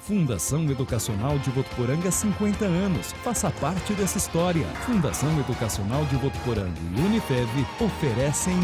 Fundação Educacional de Votuporanga, 50 anos. Faça parte dessa história. Fundação Educacional de Votuporanga e Unifev oferecem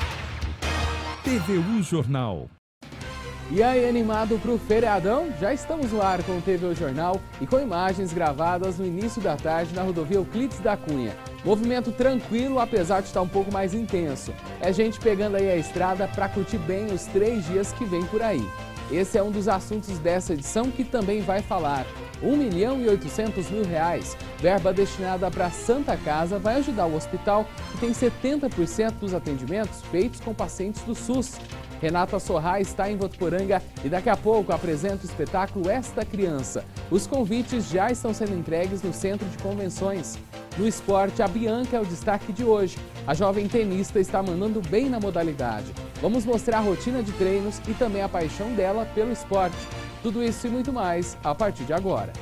TVU Jornal. E aí, animado para o feriadão? Já estamos no ar com o TVU Jornal e com imagens gravadas no início da tarde na rodovia Euclides da Cunha. Movimento tranquilo, apesar de estar um pouco mais intenso. É gente pegando aí a estrada para curtir bem os 3 dias que vem por aí. Esse é um dos assuntos dessa edição que também vai falar. R$1.800.000, verba destinada para a Santa Casa, vai ajudar o hospital que tem 70% dos atendimentos feitos com pacientes do SUS. Renata Sorra está em Votuporanga e daqui a pouco apresenta o espetáculo Esta Criança. Os convites já estão sendo entregues no Centro de Convenções. No esporte, a Bianca é o destaque de hoje. A jovem tenista está mandando bem na modalidade. Vamos mostrar a rotina de treinos e também a paixão dela pelo esporte. Tudo isso e muito mais a partir de agora.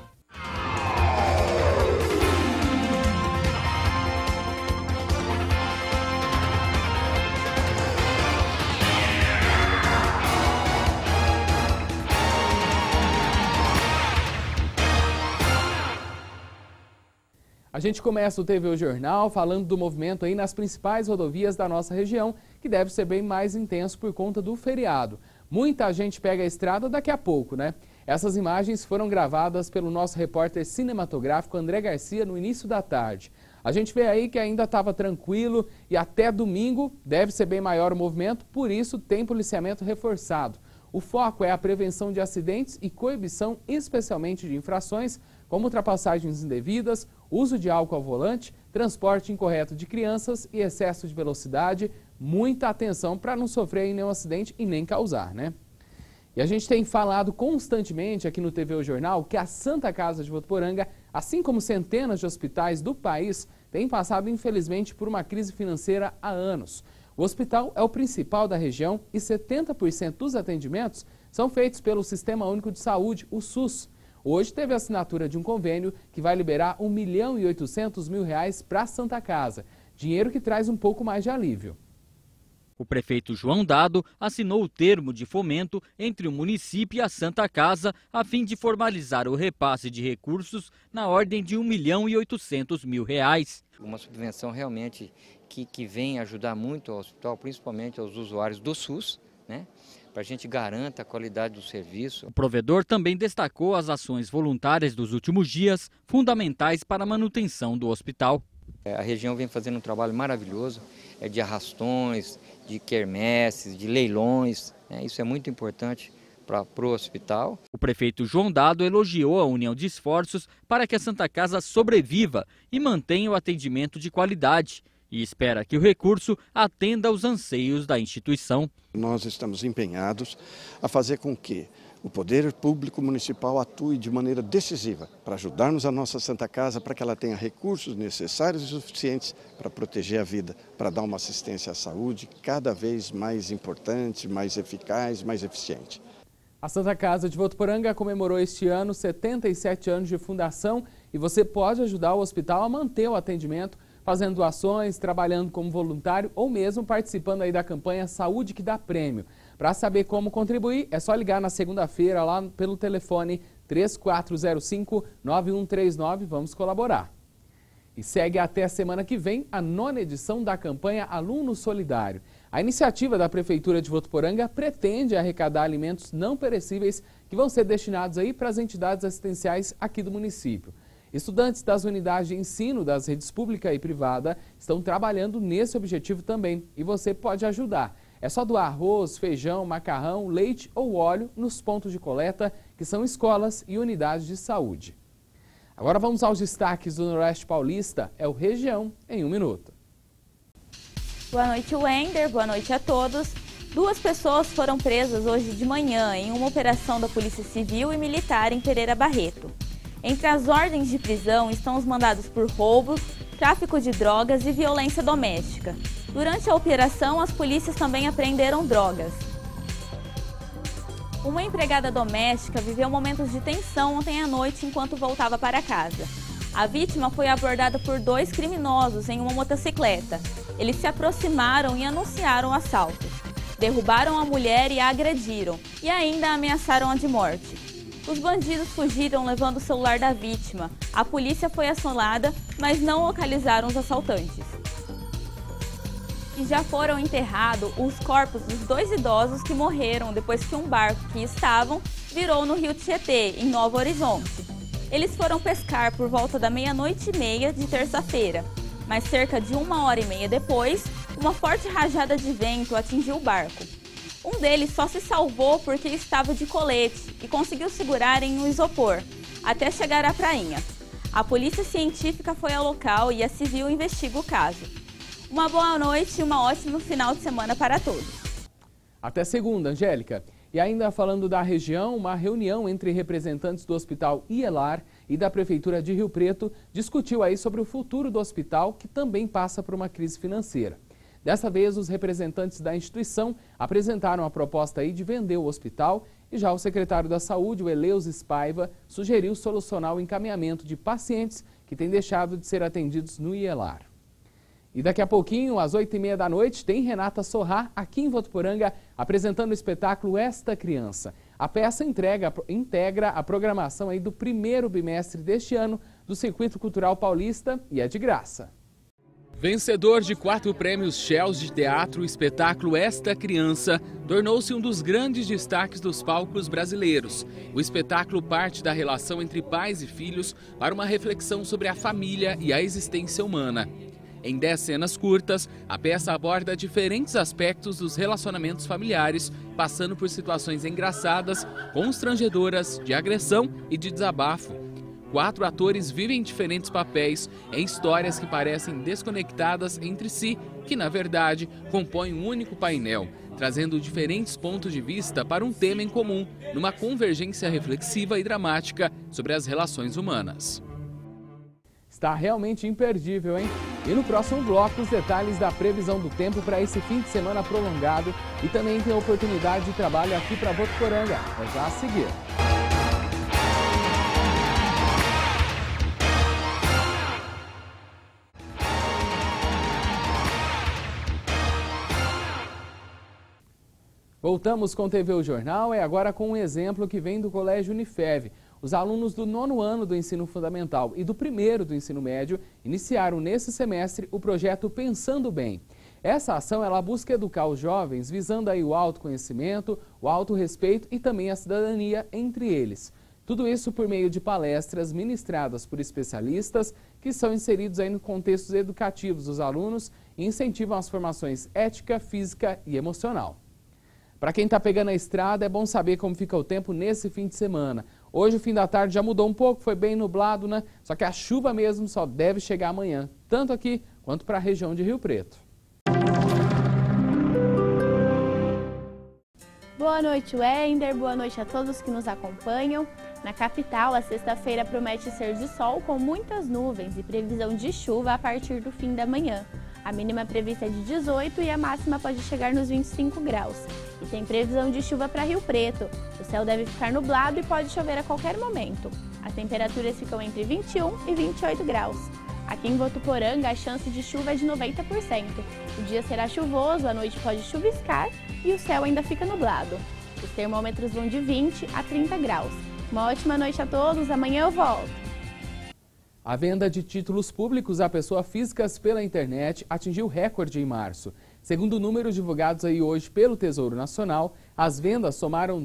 A gente começa o TVU Jornal falando do movimento aí nas principais rodovias da nossa região, que deve ser bem mais intenso por conta do feriado. Muita gente pega a estrada daqui a pouco, né? Essas imagens foram gravadas pelo nosso repórter cinematográfico André Garcia no início da tarde. A gente vê aí que ainda estava tranquilo e até domingo deve ser bem maior o movimento, por isso tem policiamento reforçado. O foco é a prevenção de acidentes e coibição, especialmente de infrações, como ultrapassagens indevidas, uso de álcool ao volante, transporte incorreto de crianças e excesso de velocidade. Muita atenção para não sofrer nenhum acidente e nem causar, né? E a gente tem falado constantemente aqui no TVU Jornal que a Santa Casa de Votuporanga, assim como centenas de hospitais do país, tem passado infelizmente por uma crise financeira há anos. O hospital é o principal da região e 70% dos atendimentos são feitos pelo Sistema Único de Saúde, o SUS. Hoje teve a assinatura de um convênio que vai liberar R$1.800.000 para a Santa Casa, dinheiro que traz um pouco mais de alívio. O prefeito João Dado assinou o termo de fomento entre o município e a Santa Casa a fim de formalizar o repasse de recursos na ordem de R$1.800.000. Uma subvenção realmente que vem ajudar muito ao hospital, principalmente aos usuários do SUS, né? Para a gente garanta a qualidade do serviço. O provedor também destacou as ações voluntárias dos últimos dias, fundamentais para a manutenção do hospital. A região vem fazendo um trabalho maravilhoso, de arrastões, de quermesses, de leilões, né? Isso é muito importante para o hospital. O prefeito João Dado elogiou a união de esforços para que a Santa Casa sobreviva e mantenha o atendimento de qualidade. E espera que o recurso atenda aos anseios da instituição. Nós estamos empenhados a fazer com que o poder público municipal atue de maneira decisiva para ajudarmos a nossa Santa Casa para que ela tenha recursos necessários e suficientes para proteger a vida, para dar uma assistência à saúde cada vez mais importante, mais eficaz, mais eficiente. A Santa Casa de Votuporanga comemorou este ano 77 anos de fundação e você pode ajudar o hospital a manter o atendimento fazendo doações, trabalhando como voluntário ou mesmo participando aí da campanha Saúde que dá prêmio. Para saber como contribuir, é só ligar na segunda-feira lá pelo telefone 3405-9139. Vamos colaborar. E segue até a semana que vem a 9ª edição da campanha Aluno Solidário. A iniciativa da Prefeitura de Votuporanga pretende arrecadar alimentos não perecíveis que vão ser destinados aí para as entidades assistenciais aqui do município. Estudantes das unidades de ensino das redes pública e privada estão trabalhando nesse objetivo também e você pode ajudar. É só doar arroz, feijão, macarrão, leite ou óleo nos pontos de coleta, que são escolas e unidades de saúde. Agora vamos aos destaques do Noroeste Paulista, é o Região em 1 minuto. Boa noite, Wender, boa noite a todos. 2 pessoas foram presas hoje de manhã em uma operação da Polícia Civil e Militar em Pereira Barreto. Entre as ordens de prisão estão os mandados por roubos, tráfico de drogas e violência doméstica. Durante a operação, as polícias também apreenderam drogas. Uma empregada doméstica viveu momentos de tensão ontem à noite enquanto voltava para casa. A vítima foi abordada por 2 criminosos em uma motocicleta. Eles se aproximaram e anunciaram o assalto. Derrubaram a mulher e a agrediram, e ainda a ameaçaram de morte. Os bandidos fugiram levando o celular da vítima. A polícia foi acionada, mas não localizaram os assaltantes. E já foram enterrados os corpos dos 2 idosos que morreram depois que um barco que estavam virou no rio Tietê, em Novo Horizonte. Eles foram pescar por volta da 00:30 de terça-feira, mas cerca de 1h30 depois, uma forte rajada de vento atingiu o barco. Um deles só se salvou porque estava de colete e conseguiu segurar em um isopor, até chegar à prainha. A polícia científica foi ao local e a civil investiga o caso. Uma boa noite e um ótimo final de semana para todos. Até segunda, Angélica. E ainda falando da região, uma reunião entre representantes do Hospital IELAR e da Prefeitura de Rio Preto discutiu aí sobre o futuro do hospital, que também passa por uma crise financeira. Dessa vez, os representantes da instituição apresentaram a proposta aí de vender o hospital e já o secretário da Saúde, o Eleusis Paiva, sugeriu solucionar o encaminhamento de pacientes que têm deixado de ser atendidos no IELAR. E daqui a pouquinho, às 20h30 da noite, tem Renata Sorrá aqui em Votuporanga apresentando o espetáculo Esta Criança. A peça integra a programação aí do primeiro bimestre deste ano do Circuito Cultural Paulista e é de graça. Vencedor de 4 prêmios Shells de teatro, o espetáculo Esta Criança tornou-se um dos grandes destaques dos palcos brasileiros. O espetáculo parte da relação entre pais e filhos para uma reflexão sobre a família e a existência humana. Em 10 cenas curtas, a peça aborda diferentes aspectos dos relacionamentos familiares, passando por situações engraçadas, constrangedoras, de agressão e de desabafo. 4 atores vivem diferentes papéis em histórias que parecem desconectadas entre si, que na verdade compõem um único painel, trazendo diferentes pontos de vista para um tema em comum, numa convergência reflexiva e dramática sobre as relações humanas. Está realmente imperdível, hein? E no próximo bloco, os detalhes da previsão do tempo para esse fim de semana prolongado e também tem oportunidade de trabalho aqui para Votuporanga. É já a seguir. Voltamos com o TV O Jornal e agora com um exemplo que vem do Colégio Unifev. Os alunos do 9º ano do ensino fundamental e do 1º do ensino médio iniciaram nesse semestre o projeto Pensando Bem. Essa ação ela busca educar os jovens visando aí o autoconhecimento, o autorrespeito e também a cidadania entre eles. Tudo isso por meio de palestras ministradas por especialistas que são inseridos aí no contextos educativos dos alunos e incentivam as formações ética, física e emocional. Para quem está pegando a estrada, é bom saber como fica o tempo nesse fim de semana. Hoje o fim da tarde já mudou um pouco, foi bem nublado, né? Só que a chuva mesmo só deve chegar amanhã, tanto aqui quanto para a região de Rio Preto. Boa noite, Wender. Boa noite a todos que nos acompanham. Na capital, a sexta-feira promete ser de sol com muitas nuvens e previsão de chuva a partir do fim da manhã. A mínima prevista é de 18 e a máxima pode chegar nos 25 graus. E tem previsão de chuva para Rio Preto. O céu deve ficar nublado e pode chover a qualquer momento. As temperaturas ficam entre 21 e 28 graus. Aqui em Votuporanga, a chance de chuva é de 90%. O dia será chuvoso, a noite pode chuviscar e o céu ainda fica nublado. Os termômetros vão de 20 a 30 graus. Uma ótima noite a todos, amanhã eu volto. A venda de títulos públicos a pessoas físicas pela internet atingiu recorde em março. Segundo números divulgados aí hoje pelo Tesouro Nacional, as vendas somaram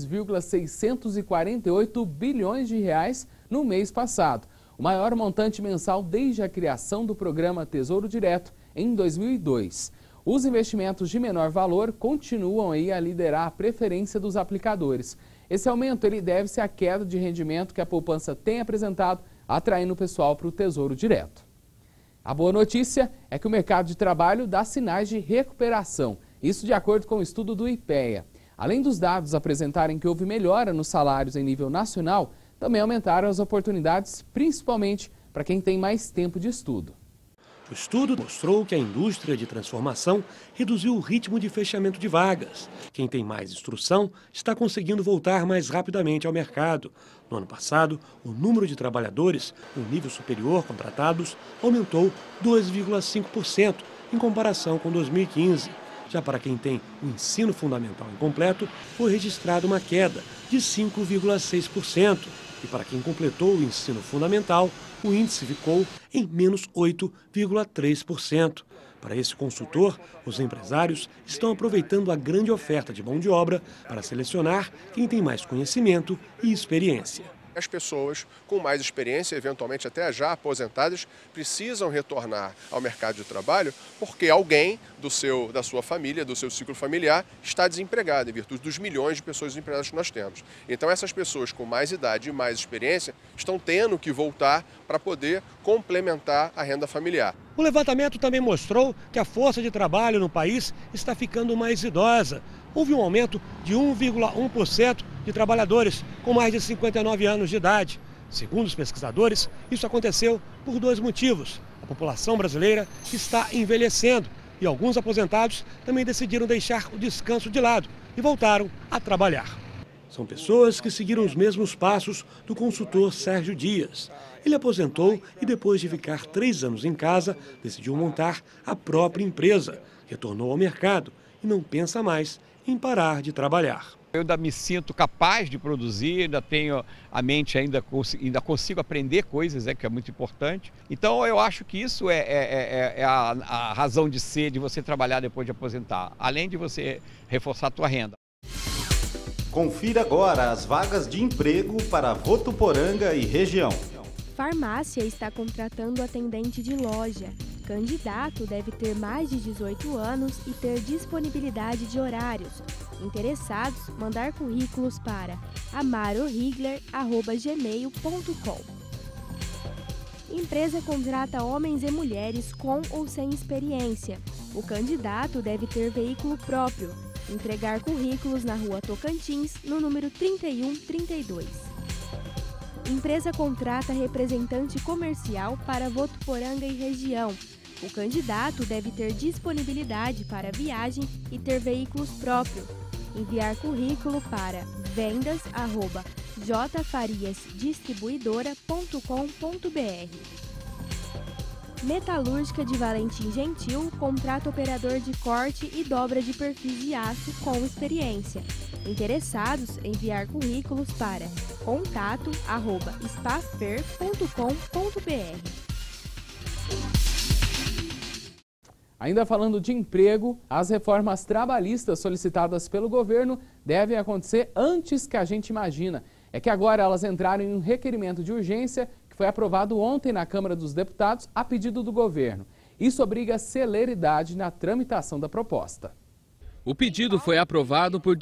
2,648 bilhões de reais no mês passado, o maior montante mensal desde a criação do programa Tesouro Direto em 2002. Os investimentos de menor valor continuam aí a liderar a preferência dos aplicadores. Esse aumento ele deve-se à queda de rendimento que a poupança tem apresentado, atraindo o pessoal para o Tesouro Direto. A boa notícia é que o mercado de trabalho dá sinais de recuperação, isso de acordo com o estudo do IPEA. Além dos dados apresentarem que houve melhora nos salários em nível nacional, também aumentaram as oportunidades, principalmente para quem tem mais tempo de estudo. O estudo mostrou que a indústria de transformação reduziu o ritmo de fechamento de vagas. Quem tem mais instrução está conseguindo voltar mais rapidamente ao mercado. No ano passado, o número de trabalhadores no nível superior contratados aumentou 2,5% em comparação com 2015. Já para quem tem o ensino fundamental incompleto, foi registrada uma queda de 5,6%. E para quem completou o ensino fundamental, o índice ficou em menos 8,3%. Para esse consultor, os empresários estão aproveitando a grande oferta de mão de obra para selecionar quem tem mais conhecimento e experiência. As pessoas com mais experiência, eventualmente até já aposentadas, precisam retornar ao mercado de trabalho porque alguém da sua família, do seu ciclo familiar, está desempregado, em virtude dos milhões de pessoas desempregadas que nós temos. Então essas pessoas com mais idade e mais experiência estão tendo que voltar para poder complementar a renda familiar. O levantamento também mostrou que a força de trabalho no país está ficando mais idosa. Houve um aumento de 1,1% de trabalhadores com mais de 59 anos de idade. Segundo os pesquisadores, isso aconteceu por dois motivos. A população brasileira está envelhecendo e alguns aposentados também decidiram deixar o descanso de lado e voltaram a trabalhar. São pessoas que seguiram os mesmos passos do consultor Sérgio Dias. Ele aposentou e, depois de ficar 3 anos em casa, decidiu montar a própria empresa. Retornou ao mercado e não pensa mais em parar de trabalhar. Eu ainda me sinto capaz de produzir, ainda tenho a mente, ainda consigo aprender coisas, que é muito importante. Então eu acho que isso é a razão de ser, de você trabalhar depois de aposentar, além de você reforçar a tua renda. Confira agora as vagas de emprego para Votuporanga e região. Farmácia está contratando atendente de loja. Candidato deve ter mais de 18 anos e ter disponibilidade de horários. Interessados, mandar currículos para amarorigler@gmail.com. Empresa contrata homens e mulheres com ou sem experiência. O candidato deve ter veículo próprio. Entregar currículos na Rua Tocantins, no número 3132. Empresa contrata representante comercial para Votuporanga e região. O candidato deve ter disponibilidade para viagem e ter veículos próprios. Enviar currículo para vendas@jfariasdistribuidora.com.br. Metalúrgica de Valentim Gentil contrata operador de corte e dobra de perfis de aço com experiência. Interessados, enviar currículos para contato@spafer.com.br. Ainda falando de emprego, as reformas trabalhistas solicitadas pelo governo devem acontecer antes que a gente imagina. É que agora elas entraram em um requerimento de urgência que foi aprovado ontem na Câmara dos Deputados a pedido do governo. Isso obriga celeridade na tramitação da proposta. O pedido foi aprovado por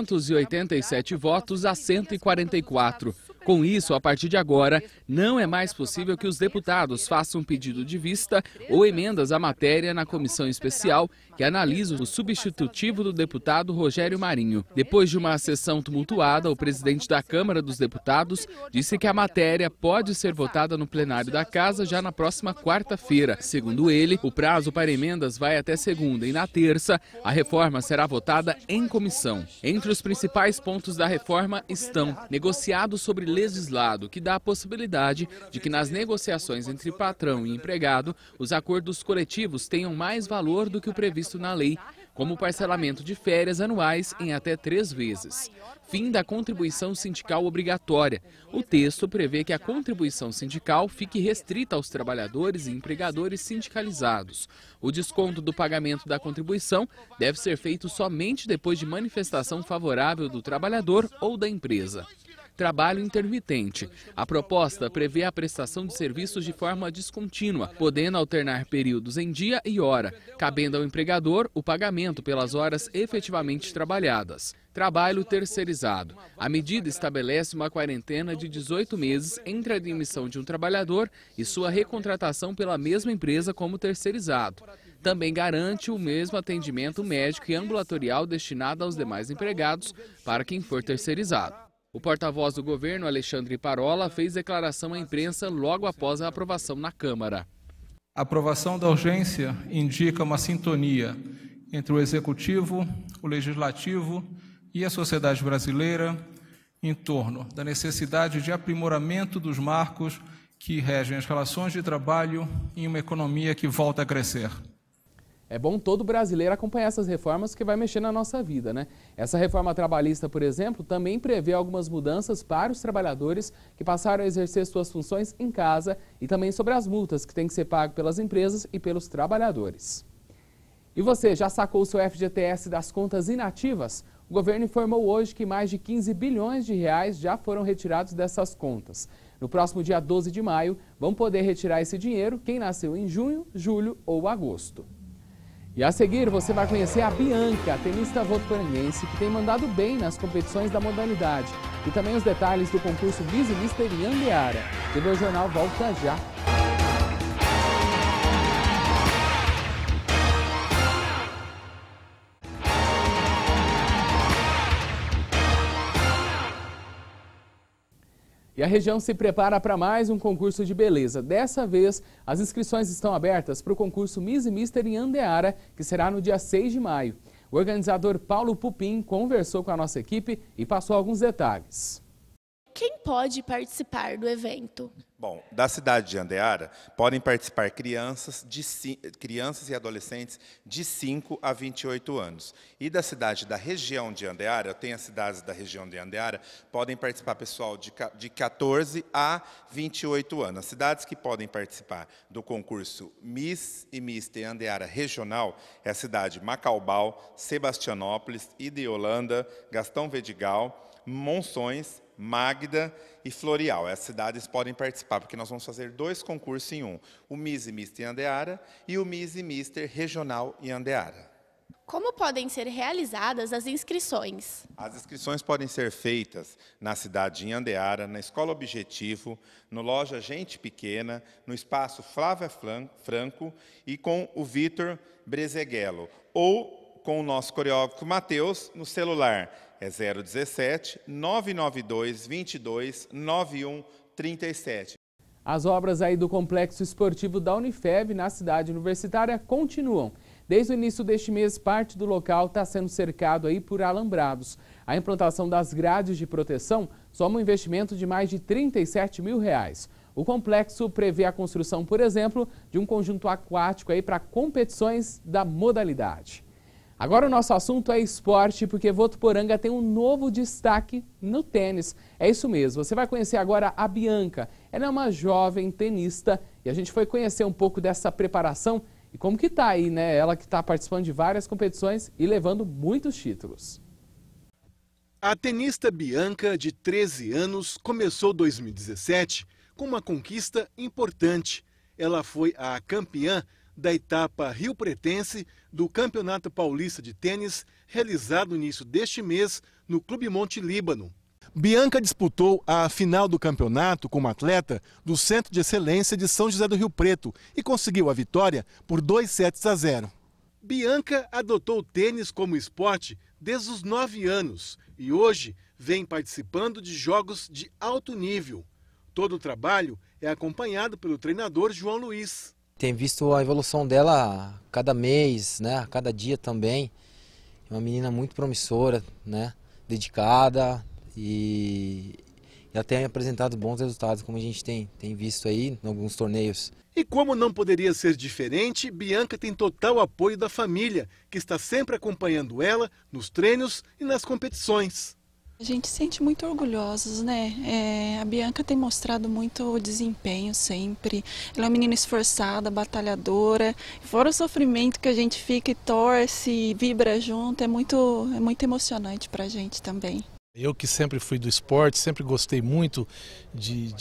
287 votos a 144. Com isso, a partir de agora, não é mais possível que os deputados façam pedido de vista ou emendas à matéria na comissão especial que analisa o substitutivo do deputado Rogério Marinho. Depois de uma sessão tumultuada, o presidente da Câmara dos Deputados disse que a matéria pode ser votada no plenário da Casa já na próxima quarta-feira. Segundo ele, o prazo para emendas vai até segunda e na terça a reforma será votada em comissão. Entre os principais pontos da reforma estão negociado sobre legislado, que dá a possibilidade de que nas negociações entre patrão e empregado, os acordos coletivos tenham mais valor do que o previsto na lei, como o parcelamento de férias anuais em até 3 vezes. Fim da contribuição sindical obrigatória. O texto prevê que a contribuição sindical fique restrita aos trabalhadores e empregadores sindicalizados. O desconto do pagamento da contribuição deve ser feito somente depois de manifestação favorável do trabalhador ou da empresa. Trabalho intermitente. A proposta prevê a prestação de serviços de forma descontínua, podendo alternar períodos em dia e hora, cabendo ao empregador o pagamento pelas horas efetivamente trabalhadas. Trabalho terceirizado. A medida estabelece uma quarentena de 18 meses entre a admissão de um trabalhador e sua recontratação pela mesma empresa como terceirizado. Também garante o mesmo atendimento médico e ambulatorial destinado aos demais empregados para quem for terceirizado. O porta-voz do governo, Alexandre Parola, fez declaração à imprensa logo após a aprovação na Câmara. A aprovação da urgência indica uma sintonia entre o Executivo, o Legislativo e a sociedade brasileira em torno da necessidade de aprimoramento dos marcos que regem as relações de trabalho em uma economia que volta a crescer. É bom todo brasileiro acompanhar essas reformas que vai mexer na nossa vida, né? Essa reforma trabalhista, por exemplo, também prevê algumas mudanças para os trabalhadores que passaram a exercer suas funções em casa e também sobre as multas que têm que ser pagas pelas empresas e pelos trabalhadores. E você, já sacou o seu FGTS das contas inativas? O governo informou hoje que mais de 15 bilhões de reais já foram retirados dessas contas. No próximo dia 12 de maio, vão poder retirar esse dinheiro quem nasceu em junho, julho ou agosto. E a seguir, você vai conhecer a Bianca, a tenista votuporanguense, que tem mandado bem nas competições da modalidade. E também os detalhes do concurso Miss e Mister em Anguiara. TV Jornal volta já. E a região se prepara para mais um concurso de beleza. Dessa vez, as inscrições estão abertas para o concurso Miss e Mister em Anguiara, que será no dia 6 de maio. O organizador Paulo Pupim conversou com a nossa equipe e passou alguns detalhes. Quem pode participar do evento? Bom, da cidade de Anguiara podem participar crianças e adolescentes de 5 a 28 anos. E da cidade da região de Anguiara, eu tenho as cidades da região de Anguiara, podem participar pessoal de 14 a 28 anos. As cidades que podem participar do concurso Miss e Mister Anguiara Regional é a cidade de Macaubal, Sebastianópolis, Ideolanda, Gastão Vedigal, Monções, Magda e Florial. As cidades podem participar, porque nós vamos fazer 2 concursos em um. O Miss e Mister em Anguiara e o Miss e Mister Regional em Anguiara. Como podem ser realizadas as inscrições? As inscrições podem ser feitas na cidade de Anguiara, na Escola Objetivo, no Loja Gente Pequena, no Espaço Flávia Franco e com o Vitor Brezeghello, ou com o nosso coreógrafo Matheus no celular. É 017 992 22 91 37. As obras aí do Complexo Esportivo da Unifev, na cidade universitária, continuam. Desde o início deste mês, parte do local está sendo cercado aí por alambrados. A implantação das grades de proteção soma um investimento de mais de R$37 mil. O complexo prevê a construção, por exemplo, de um conjunto aquático aí para competições da modalidade. Agora o nosso assunto é esporte, porque Votuporanga tem um novo destaque no tênis. É isso mesmo, você vai conhecer agora a Bianca. Ela é uma jovem tenista e a gente foi conhecer um pouco dessa preparação e como que tá aí, né? Ela que está participando de várias competições e levando muitos títulos. A tenista Bianca, de 13 anos, começou 2017 com uma conquista importante. Ela foi a campeã da etapa Rio Pretense do Campeonato Paulista de Tênis, realizado no início deste mês no Clube Monte Líbano. Bianca disputou a final do campeonato como atleta do Centro de Excelência de São José do Rio Preto e conseguiu a vitória por 2-0. Bianca adotou o tênis como esporte desde os 9 anos e hoje vem participando de jogos de alto nível. Todo o trabalho é acompanhado pelo treinador João Luiz. Tem visto a evolução dela cada mês, né, a cada dia também. É uma menina muito promissora, né, dedicada e ela tem apresentado bons resultados, como a gente tem visto aí em alguns torneios. E como não poderia ser diferente, Bianca tem total apoio da família, que está sempre acompanhando ela nos treinos e nas competições. A gente se sente muito orgulhosos, né? A Bianca tem mostrado muito desempenho sempre. Ela é uma menina esforçada, batalhadora. Fora o sofrimento que a gente fica e torce e vibra junto, é muito emocionante pra gente também. Eu que sempre fui do esporte, sempre gostei muito de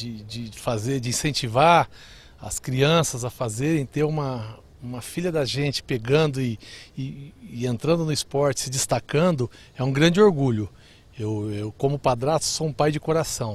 incentivar as crianças a fazerem, ter uma filha da gente pegando e entrando no esporte, se destacando, é um grande orgulho. Eu como padrasto, sou um pai de coração,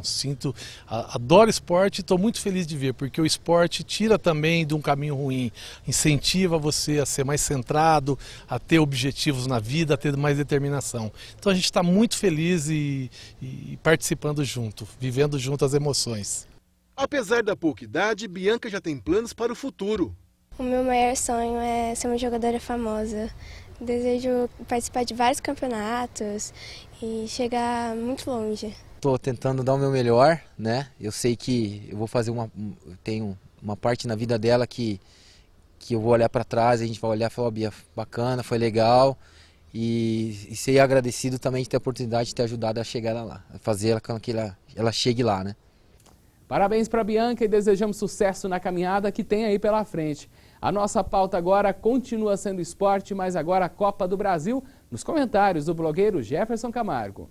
adoro esporte e estou muito feliz de ver, porque o esporte tira também de um caminho ruim, incentiva você a ser mais centrado, a ter objetivos na vida, a ter mais determinação. Então a gente está muito feliz e participando junto, vivendo junto as emoções. Apesar da pouca idade, Bianca já tem planos para o futuro. O meu maior sonho é ser uma jogadora famosa. Desejo participar de vários campeonatos e chegar muito longe. Estou tentando dar o meu melhor, né? Eu sei que eu vou fazer tenho uma parte na vida dela que que eu vou olhar para trás, a gente vai olhar e falar, Bia, bacana, foi legal. E ser agradecido também de ter a oportunidade de ter ajudado a chegar lá, a fazer ela com que ela chegue lá, né? Parabéns para a Bianca e desejamos sucesso na caminhada que tem aí pela frente. A nossa pauta agora continua sendo esporte, mas agora a Copa do Brasil, nos comentários do blogueiro Jefferson Camargo.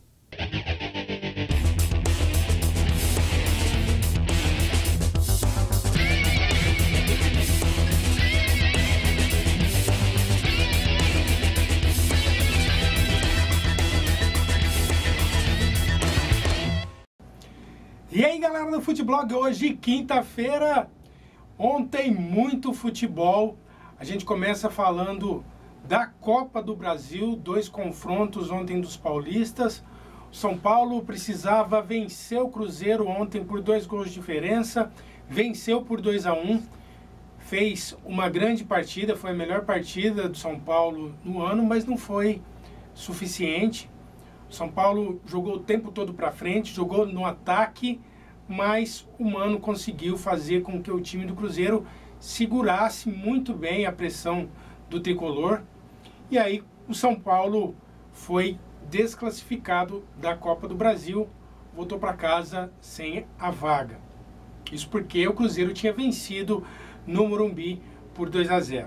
E aí, galera do Futeblog, hoje quinta-feira, ontem muito futebol. A gente começa falando da Copa do Brasil, 2 confrontos ontem dos paulistas. O São Paulo precisava vencer o Cruzeiro ontem por 2 gols de diferença, venceu por 2-1, fez uma grande partida, foi a melhor partida do São Paulo no ano, mas não foi suficiente. São Paulo jogou o tempo todo para frente, jogou no ataque, mas o Mano conseguiu fazer com que o time do Cruzeiro segurasse muito bem a pressão do tricolor. E aí o São Paulo foi desclassificado da Copa do Brasil, voltou para casa sem a vaga. Isso porque o Cruzeiro tinha vencido no Morumbi por 2-0.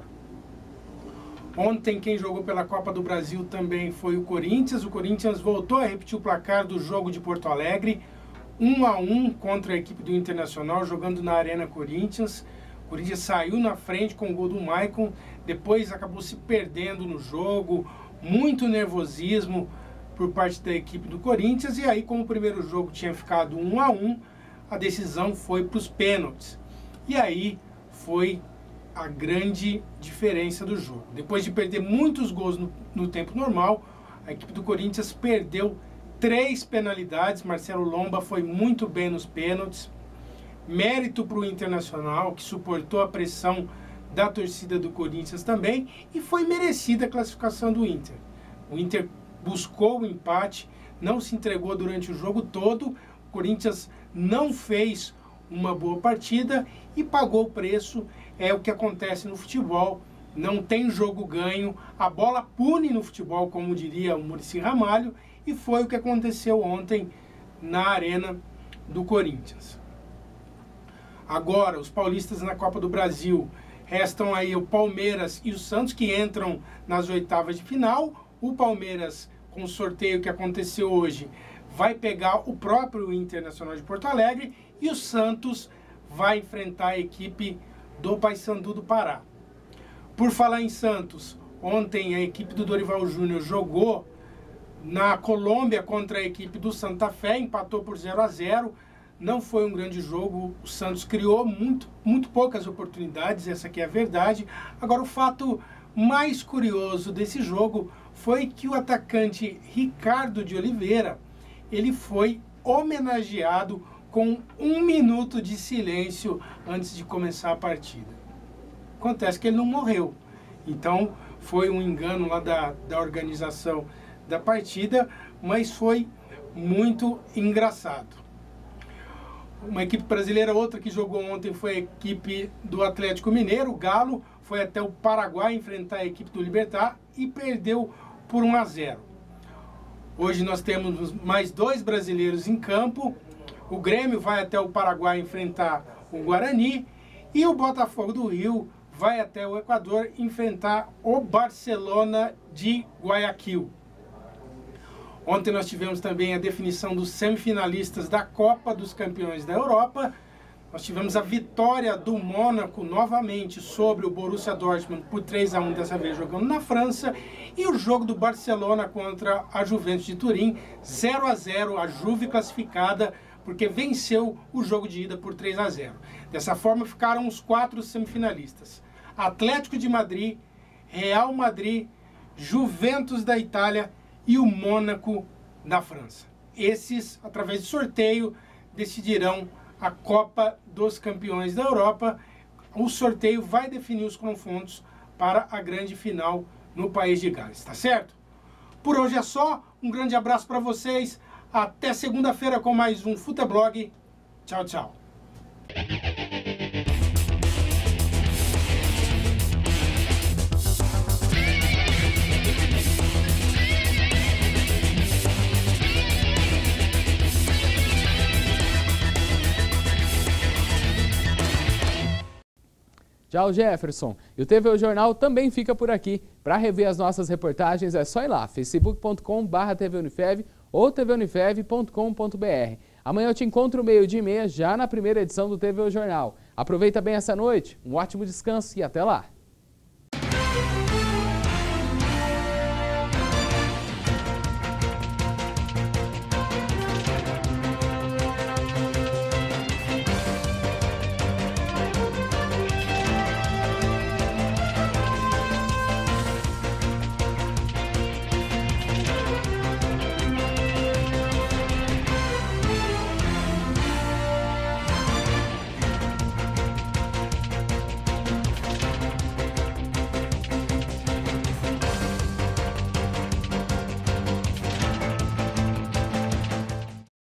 Ontem quem jogou pela Copa do Brasil também foi o Corinthians. O Corinthians voltou a repetir o placar do jogo de Porto Alegre, 1-1 contra a equipe do Internacional, jogando na Arena Corinthians. O Corinthians saiu na frente com o gol do Maicon, depois acabou se perdendo no jogo, muito nervosismo por parte da equipe do Corinthians, e aí como o primeiro jogo tinha ficado 1-1, a decisão foi para os pênaltis. E aí foi a grande diferença do jogo. Depois de perder muitos gols no tempo normal, a equipe do Corinthians perdeu 3 penalidades. Marcelo Lomba foi muito bem nos pênaltis. Mérito para o Internacional, que suportou a pressão da torcida do Corinthians também, e foi merecida a classificação do Inter. O Inter buscou o empate, não se entregou durante o jogo todo. O Corinthians não fez uma boa partida e pagou o preço. É o que acontece no futebol, não tem jogo ganho, a bola pune no futebol, como diria o Muricy Ramalho, e foi o que aconteceu ontem na Arena do Corinthians. Agora, os paulistas na Copa do Brasil, restam aí o Palmeiras e o Santos, que entram nas oitavas de final. O Palmeiras, com o sorteio que aconteceu hoje, vai pegar o próprio Internacional de Porto Alegre, e o Santos vai enfrentar a equipe do Paysandu do Pará. Por falar em Santos, ontem a equipe do Dorival Júnior jogou na Colômbia contra a equipe do Santa Fé, empatou por 0-0. Não foi um grande jogo, o Santos criou muito poucas oportunidades, essa aqui é a verdade. Agora, o fato mais curioso desse jogo foi que o atacante Ricardo de Oliveira, ele foi homenageado com 1 minuto de silêncio antes de começar a partida. Acontece que ele não morreu, então foi um engano lá da organização da partida, mas foi muito engraçado. Uma equipe brasileira, outra que jogou ontem, foi a equipe do Atlético Mineiro. O Galo foi até o Paraguai enfrentar a equipe do Libertad e perdeu por 1-0. Hoje nós temos mais 2 brasileiros em campo. O Grêmio vai até o Paraguai enfrentar o Guarani, e o Botafogo do Rio vai até o Equador enfrentar o Barcelona de Guayaquil. Ontem nós tivemos também a definição dos semifinalistas da Copa dos Campeões da Europa. Nós tivemos a vitória do Mônaco novamente sobre o Borussia Dortmund por 3-1, dessa vez jogando na França. E o jogo do Barcelona contra a Juventus de Turim, 0-0, a Juve classificada, porque venceu o jogo de ida por 3-0. Dessa forma ficaram os 4 semifinalistas: Atlético de Madrid, Real Madrid, Juventus da Itália e o Mônaco da França. Esses, através de sorteio, decidirão a Copa dos Campeões da Europa. O sorteio vai definir os confrontos para a grande final no país de Gales, tá certo? Por hoje é só, um grande abraço para vocês, até segunda-feira com mais um Futeblog. Tchau, tchau. Tchau, Jefferson. E o TV Jornal também fica por aqui. Para rever as nossas reportagens é só ir lá, facebook.com/tvunifev ou tvunifev.com.br. Amanhã eu te encontro 12h30 já na primeira edição do TV Jornal. Aproveita bem essa noite, um ótimo descanso e até lá.